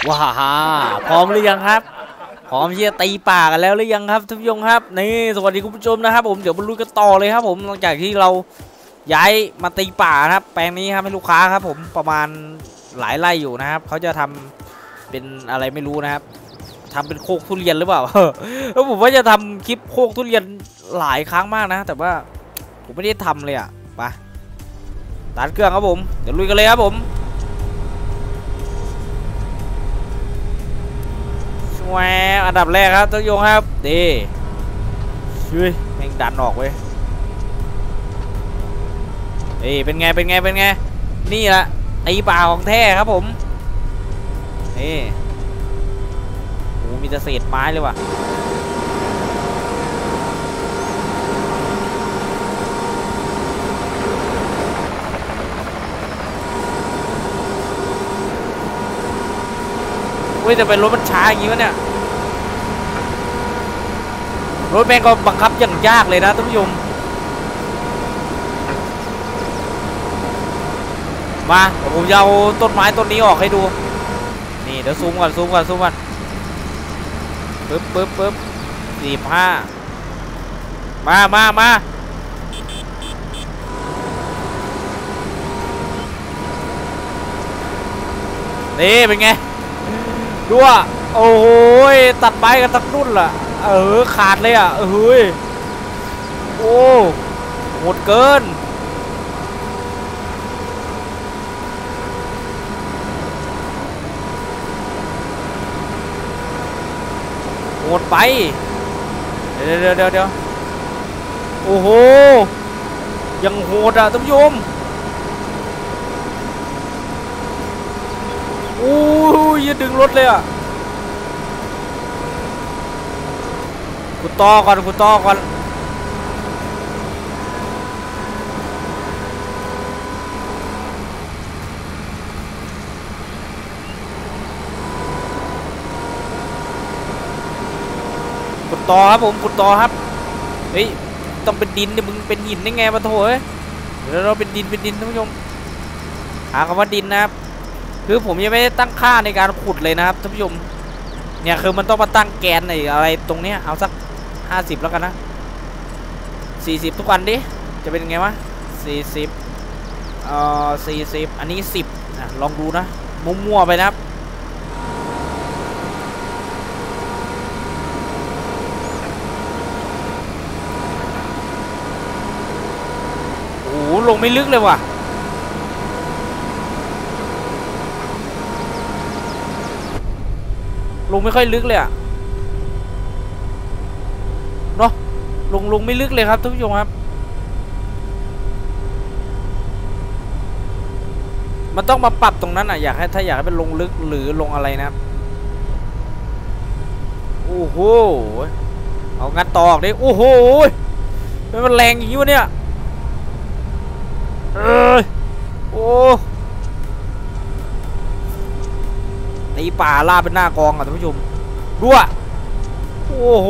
ว้าฮ่าพร้อมหรือยังครับพร้อมที่จะตีป่ากันแล้วหรือยังครับท่านผู้ชมครับนี่สวัสดีคุณผู้ชมนะครับผมเดี๋ยวมาลุยกันต่อเลยครับผมหลังจากที่เราย้ายมาตีป่าครับแปลงนี้ครับให้ลูกค้าครับผมประมาณหลายไร่อยู่นะครับเขาจะทำเป็นอะไรไม่รู้นะครับทำเป็นโคกทุเรียนหรือเปล่าแล้วผมว่าจะทำคลิปโคกทุเรียนหลายครั้งมากนะแต่ว่าผมไม่ได้ทำเลยอ่ะไปตัดเครื่องครับผมเดี๋ยวลุยกันเลยครับผมแหวอันดับแรกครับท่านผู้ชมครับดีช่วยแม่งดันออกเว้ยเป็นไงนี่แหละตีป่าของแท้ครับผมนี่โอ้มีแต่เศษไม้เลยว่ะเว้ยแต่เป็นรถมันช้าอย่างงี้วะเนี่ยรถแม่งก็บังคับอย่างยากเลยนะท่านผู้ชมมาผมจะเอาต้นไม้ต้นนี้ออกให้ดูนี่เดี๋ยวซูมก่อนปึ๊บ45มานี่เป็นไงดูอ่ะโอ้โหตัดไม้กันทั้งนุ่นล่ะขาดเลยอ่ะเฮ้ยโอ้โหดเกินโหดไปเดี๋ยวโอ้โหยังโหดอ่ะท่านผู้ชมโอ้ยอย่าดึงรถเลยอ่ะกูต่อก่อนขุดต่อก่อนครับผมขุดต่อครับเฮ้ยต้องเป็นดินเนี่ยมึงเป็นหินได้ไงมาโถเอ้ยเดี๋ยวเราเป็นดินท่านผู้ชมหาคำว่าดินนะครับคือผมยังไม่ได้ตั้งค่าในการขุดเลยนะครับท่านผู้ชมเนี่ยคือมันต้องมาตั้งแกนอะไรตรงเนี้ยเอาสัก50แล้วกันนะ40ทุกวันดิจะเป็นไงวะ4040อันนี้10ลองดูนะมั่วๆไปนะครับโอ้ลงไม่ลึกเลยว่ะลงไม่ค่อยลึกเลยอะเนาะลงไม่ลึกเลยครับท่านผู้ชมครับมันต้องมาปรับตรงนั้นอ่ะถ้าอยากให้เป็นลงลึกหรือลงอะไรนะครับโอ้โหเอางัดตอกดิโอ้โหมันแรงอย่างนี้วะเนี่ยโอ้ตีป่าล่าเป็นหน้ากองอ่ะท่านผู้ชมดูอ่ะโอ้โห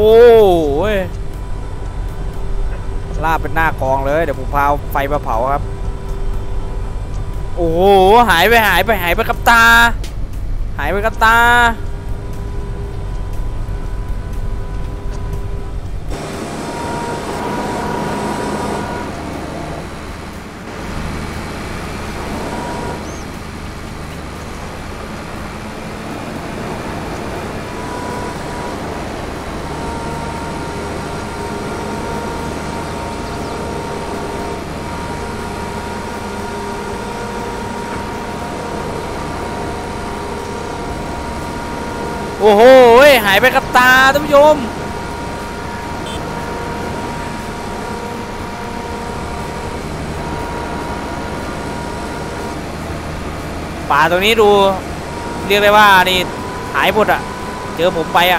ล่าเป็นหน้ากองเลยเดี๋ยวผมพาไฟมาเผาครับโอ้โหหายไปกับตาโอ้โหหายไปกับตาท่านผู้ชมป่าตรงนี้ดูเรียกได้ว่านี่หายหมดอ่ะเจอผมไปอ่ะ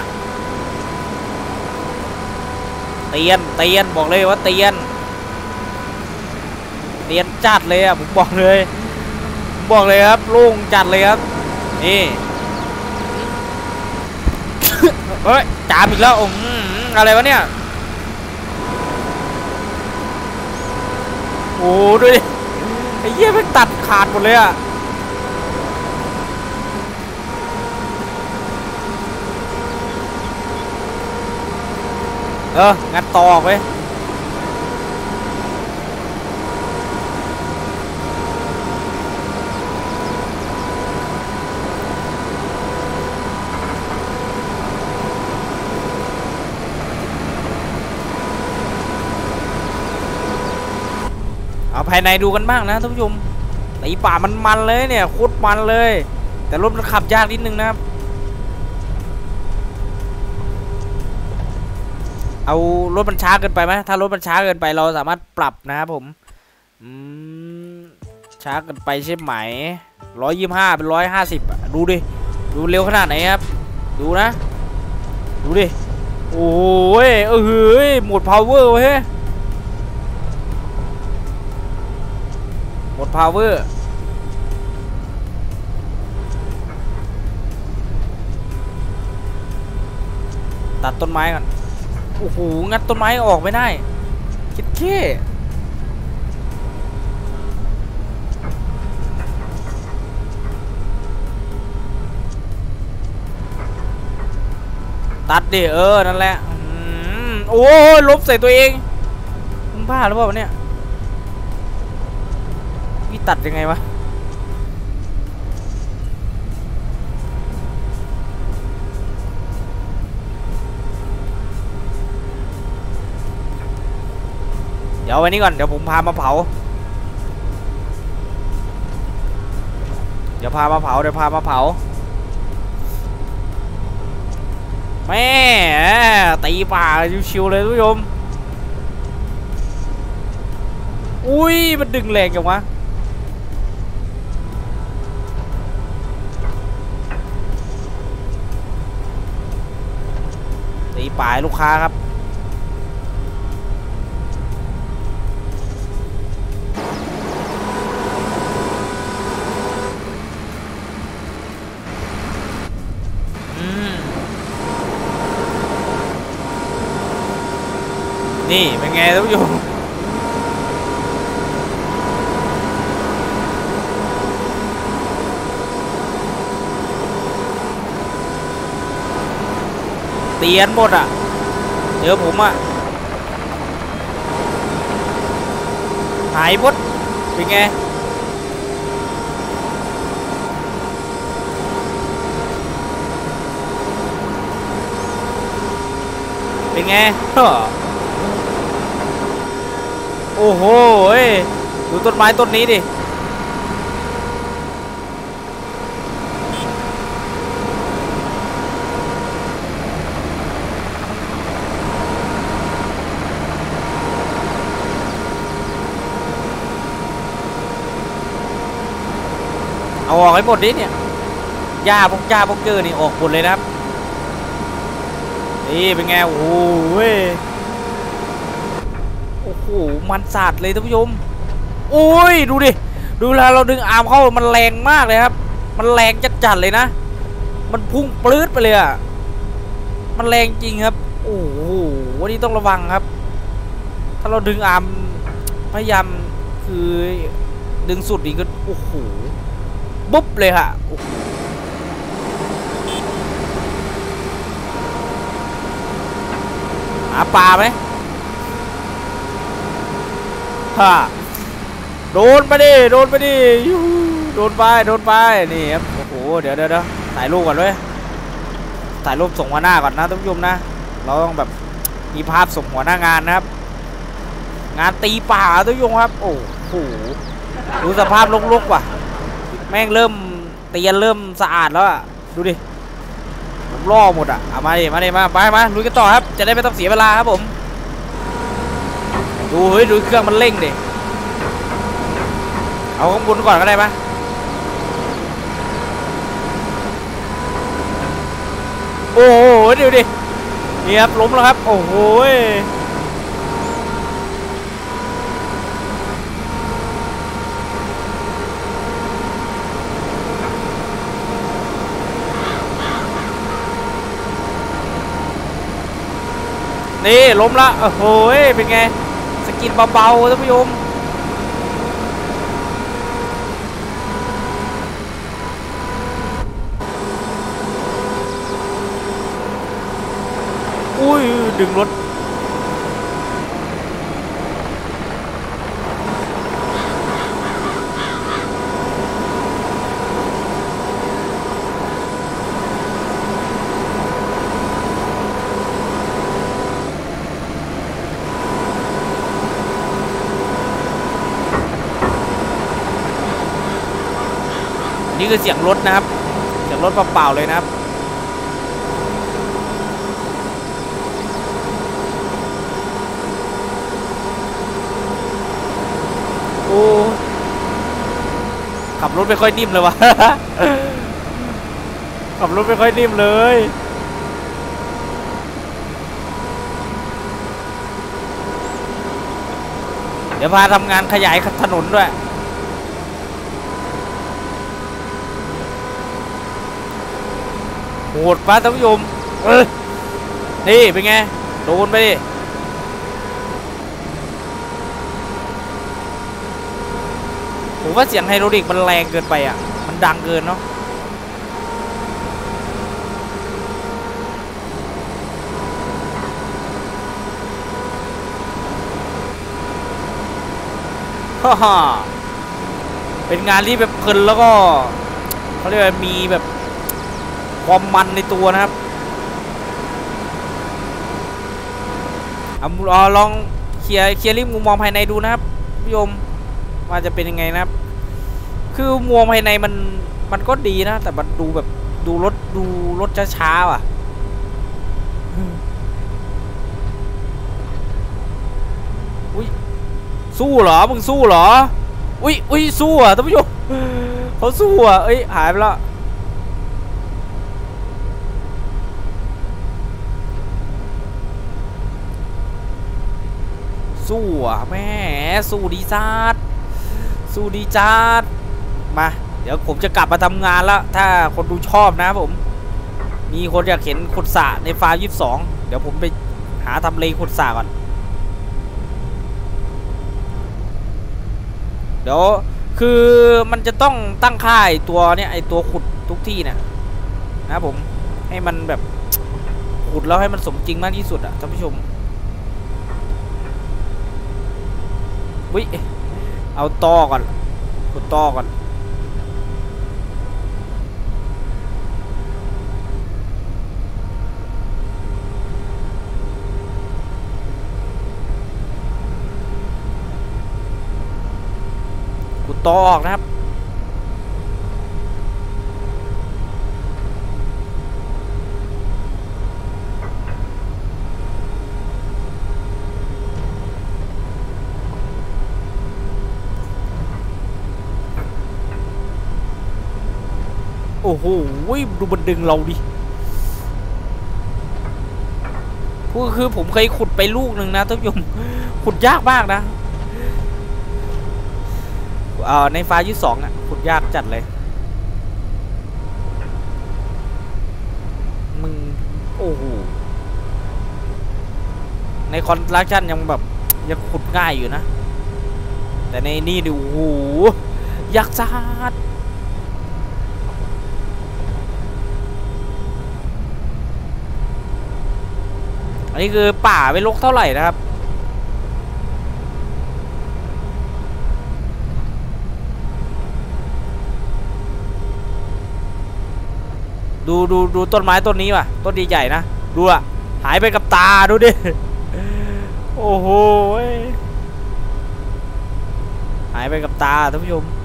เตียนบอกเลยว่าเตียนจัดเลยอ่ะผมบอกเลยครับโล่งจัดเลยครับนี่เฮ้ยจามอีกแล้วอะไรวะเนี่ยโอ้ดูดิไอ้เหี้ยมันตัดขาดหมดเลยอ่ะงัดต่อออกไปเอาภายในดูกันบ้างนะท่านผู้ชมตีป่ามันเลยเนี่ยโคตรมันเลยแต่รถมันขับยากนิดนึงนะครับเอารถมันช้าเกินไปไหมถ้ารถมันช้าเกินไปเราสามารถปรับนะครับผมช้าเกินไปใช่ไหม125เป็น150ดูดิดูเร็วขนาดไหนครับดูนะดูดิโอ้ยหมด power เว้ยหมด power ตัดต้นไม้ก่อนโอ้โหงัดต้นไม้ออกไม่ได้คิดแค่ตัดดินั่นแหละโอ้ยลบใส่ตัวเองมึงบ้าหรือเปล่าเนี่ยพี่ตัดยังไงวะเดี๋ยววันนี้ก่อนเดี๋ยวผมพามาเผาเดี๋ยวพามาเผาแม่ตีป่าชิวๆเลยทุกผู้ชมอุ้ยมันดึงแรงจังวะตีป่าลูกค้าครับนี่เป็นไงท่านผู้ชมเตียนหมดอ่ะเจอผมอ่ะหายหมดเป็นไงเป็นไงโอ้โหดูต้นไม้ต้นนี้ดิเอาออกให้หมดดิเนี่ยหญ้าพวกเจอนี่ออกหมดเลยนะครับนี่เป็นไงโอ้โหมันสาดเลยท่านผู้ชมโอ้ยดูดิดูเวลาเราดึงอาร์มเข้ามันแรงมากเลยครับมันแรงจัดๆเลยนะมันพุ่งปลื้ดไปเลยอ่ะมันแรงจริงครับโอ้โหวันนี้ต้องระวังครับถ้าเราดึงอาร์มพยายามคือดึงสุดนี่ก็โอ้โหบุ๊บเลยค่ะหาปลาไหมฮ่าโดนไปดิโดนไปนี่ครับโอ้โหเดี๋ยวถ่ายรูปก่อนเลยถ่ายรูปส่งหัวหน้าก่อนนะท่านผู้ชมนะเราต้องแบบมีภาพส่งหัวหน้างานนะครับงานตีป่าท่านผู้ชมครับโอ้โหดูสภาพรกๆว่ะแม่งเริ่มเตียนเริ่มสะอาดแล้วอ่ะดูดิผมล่อหมดอ่ะเอามาดิมาลุยกันต่อครับจะได้ไม่ต้องเสียเวลาครับผมดูดูเครื่องมันเร่งดิเอาข้างบนก่อนก็ได้ปะโอ้โหเดี๋ยวดินี่ครับล้มแล้วครับโอ้โหนี่ล้มละโอ้โหเป็นไงสกินเบาๆท่านผู้ชมอุ้ยดึงรถนี่คือเสียงรถนะครับเสียงรถเปล่าๆเลยนะครับโอ้ขับรถไม่ค่อยนิ่มเลยวะ ขับรถไม่ค่อยนิ่มเลยเดี๋ยวพาทำงานขยายถนนด้วยโหดป้าท่านผู้ชมนี่เป็นไงโดนไปดิผมว่าเสียงไฮดรอลิกมันแรงเกินไปอ่ะมันดังเกินเนาะฮ่าเป็นงานที่แบบเพลินแล้วก็เขาเรียกว่ามีแบบความมันในตัวนะครับเอาลองเคลียร์ริมมุมมองภายในดูนะครับผู้ชมว่าจะเป็นยังไงนะครับคือมุมมองภายในมันก็ดีนะแต่มันดูแบบดูรถช้าๆอ่ะอุ้ยสู้เหรอมึงสู้เหรออุ้ยสู้อ่ะท่านผู้ชมเขาสู้อ่ะเอ้ยหายไปแล้วสู้อ่ะแม่สู้ดีจัดสู้ดีจัดมาเดี๋ยวผมจะกลับมาทำงานแล้วถ้าคนดูชอบนะผมมีคนอยากเห็นขุดสระในฟาร์ม22เดี๋ยวผมไปหาทำเลขุดสระก่อนเดี๋ยวคือมันจะต้องตั้งค่าตัวเนี้ยไอตัวขุดทุกที่เนี่ยนะผมให้มันแบบขุดแล้วให้มันสมจริงมากที่สุดอ่ะท่านผู้ชมวิเอาตอก่อนขุดตอก่อนขุดตอออกนะครับโอ้โหดูมันดึงเราดิคือผมเคยขุดไปลูกหนึ่งนะท่านผู้ชมขุดยากมากนะในฟา22อ่ะขุดยากจัดเลยมึงโอ้โหในคอนสตรักชั่นยังแบบยังขุดง่ายอยู่นะแต่ในนี่ดูโอ้โหยากจัดอันนี้คือป่าไม่รกเท่าไหร่นะครับดูต้นไม้ต้นนี้ว่ะต้นใหญ่ๆนะดูอะหายไปกับตาดูดิโอ้โหหายไปกับตาท่านผู้ชม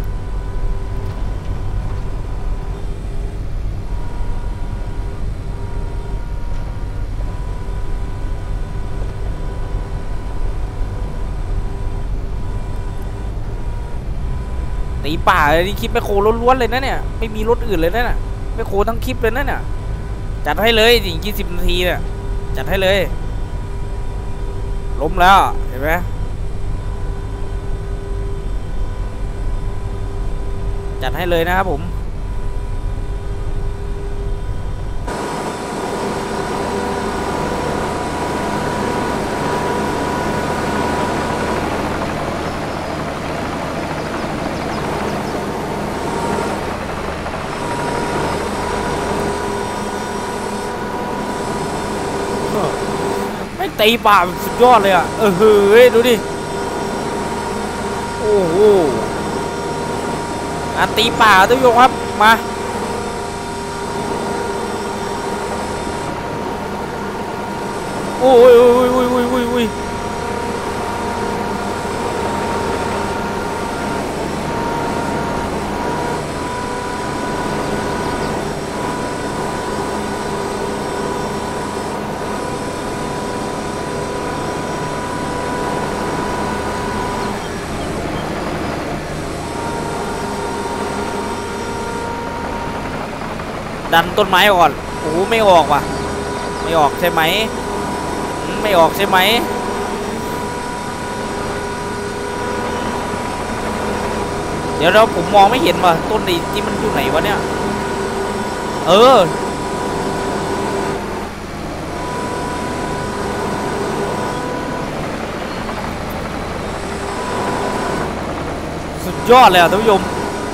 ตีป่าเลยนี่คลิปแมคโครล้วนๆเลยนะเนี่ยไม่มีรถอื่นเลยนะเนี่ยแมคโครทั้งคลิปเลยนะเนี่ยจัดให้เลยถึง20 นาทีเนี่ยจัดให้เลยล้มแล้วเห็นไหมจัดให้เลยนะครับผมตีป่าสุดยอดเลยอ่ะเฮ้ยดูดิโอ้โหตีป่าท่านผู้ชมครับมาโอ้ยดันต้นไม้ก่อนโอ้โหไม่ออกว่ะไม่ออกใช่ไหมไม่ออกใช่ไหมเดี๋ยวผมมองไม่เห็นว่ะต้นนี้ที่มันอยู่ไหนวะเนี่ยสุดยอดเลยอ่ะท่านผู้ชม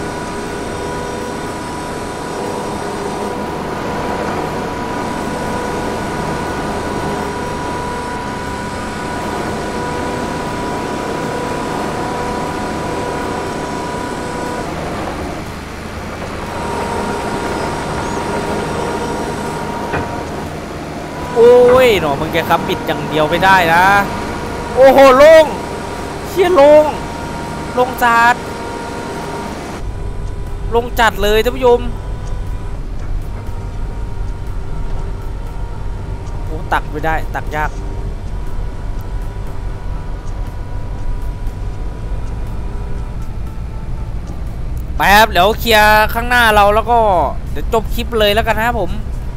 โอ้ยหนอมึงแกขับปิดอย่างเดียวไม่ได้นะโอ้โหลงเชี่ยลงจัดเลยท่านผู้ชมโอ้ตักไม่ได้ตักยากไปครับเดี๋ยวเคลียร์ข้างหน้าเราแล้วก็เดี๋ยวจบคลิปเลยแล้วกันนะครับผม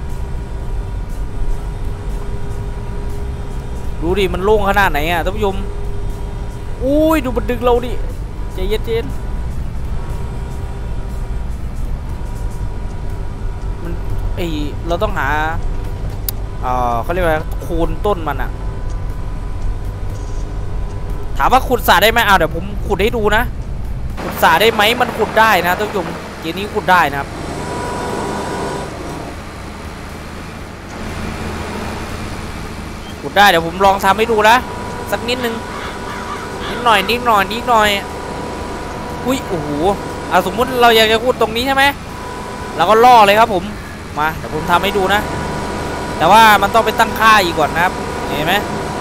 ดูดิมันโล่งขนาดไหนอ่ะท่านผู้ชมอุ้ยดูมันดึงเราดิใจเย็นมันเราต้องหาเขาเรียกว่าโคนต้นมันอ่ะถามว่าขุดสระได้ไหมเดี๋ยวผมขุดให้ดูนะขุดสระได้ไหมมันขุดได้นะท่านผู้ชมเกมนี้ขุดได้นะครับขุดได้เดี๋ยวผมลองทำให้ดูนะสักนิดนึงนิดหน่อยอุ้ยโอ้โหสมมุติเราอยากจะขุดตรงนี้ใช่ไหมเราก็ล่อเลยครับผมมาเดี๋ยวผมทำให้ดูนะแต่ว่ามันต้องไปตั้งค่าอีกก่อนนะครับเห็นไหม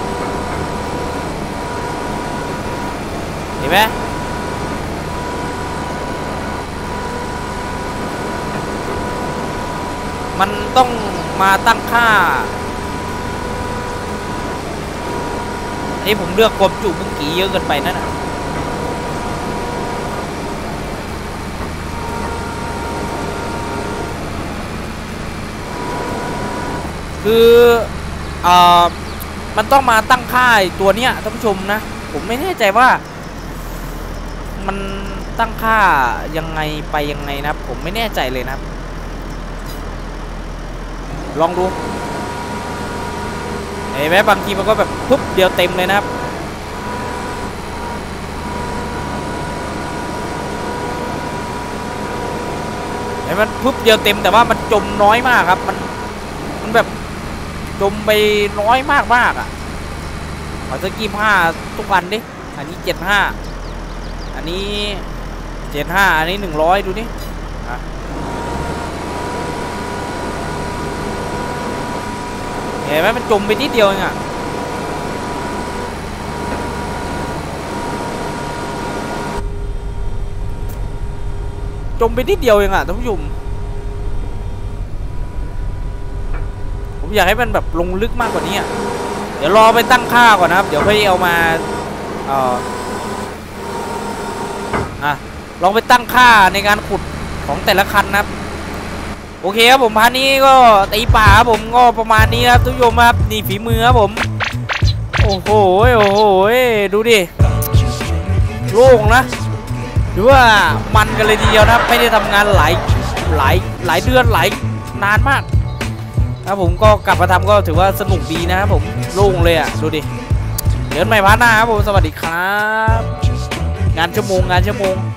มันต้องมาตั้งค่าอันนี้ผมเลือกความจุบุ้งกี่เยอะเกินไปนั่นนะคือมันต้องมาตั้งค่าตัวเนี้ยท่านผู้ชมนะผมไม่แน่ใจว่ามันตั้งค่ายังไงไปยังไงนะผมไม่แน่ใจเลยนะลองดูเห็นไหมบางทีมันก็แบบปุ๊บเดียวเต็มเลยนะครับเห็นมันปุ๊บเดียวเต็มแต่ว่ามันจมน้อยมากครับมันแบบจมไปน้อยมากอ่ะขอสัก25ทุกวันดิอันนี้75อันนี้75อันนี้100ดูนี่เห็นไหมมันจมไปนิดเดียวเองอะจมไปนิดเดียวเองอะท่านผู้ชมผมอยากให้มันแบบลงลึกมากกว่านี้อะเดี๋ยวรอไปตั้งค่าก่อนนะครับเดี๋ยวค่อยเอามาลองไปตั้งค่าในการขุดของแต่ละคันนะครับโอเคครับผมพาร์ทนี้ก็ตีป่าครับผมก็ประมาณนี้ครับทุกโยมครับนี่ฝีมือครับผมโอ้โหดูดิโล่งนะหรือว่ามันกันเลยทีเดียวนะไม่ได้ทำงานหลายเดือนนานมากครับผมก็กลับมาทำก็ถือว่าสนุกดีนะครับผมโล่งเลยอ่ะดูดิเดี๋ยวใหม่พาร์ทหน้าครับผมสวัสดีครับงานชั่วโมง